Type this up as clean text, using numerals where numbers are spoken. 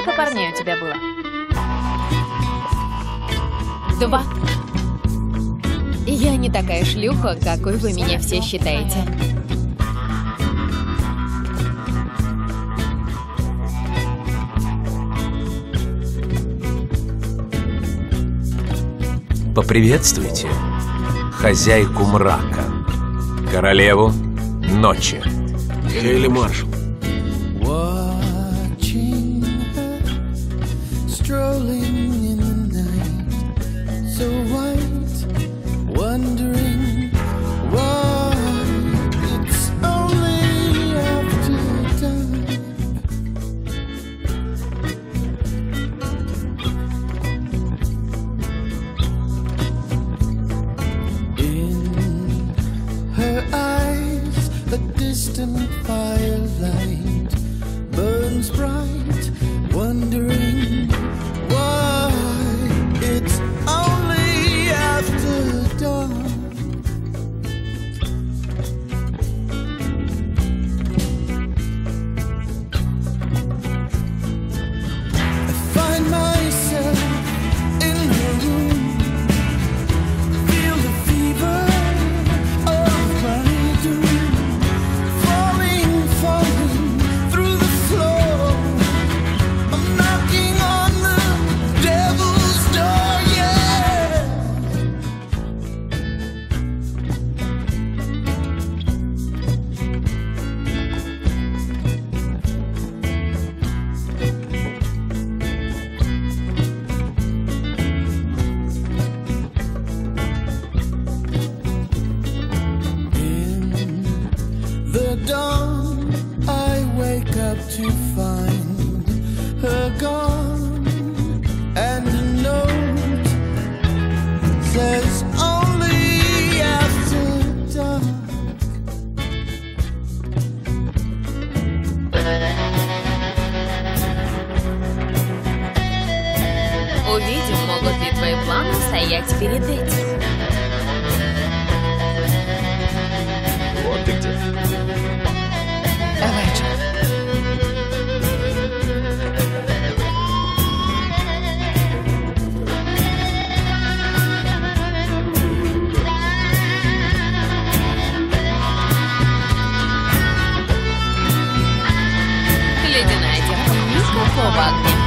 Сколько парней у тебя было? 2. Я не такая шлюха, какой вы меня все считаете. Поприветствуйте хозяйку мрака, королеву ночи. Хейли Маршалл. Distant firelight burns bright, wondering why it's only after dawn. I find myself in her room, feel the fever of my doom. Dawn, I wake up to find her gone, and a note says only after dark. Увидим, могут ли твои планы стоять перед этим. Вот ты где. Давай, Джо. Ледяная девка, никакого огня.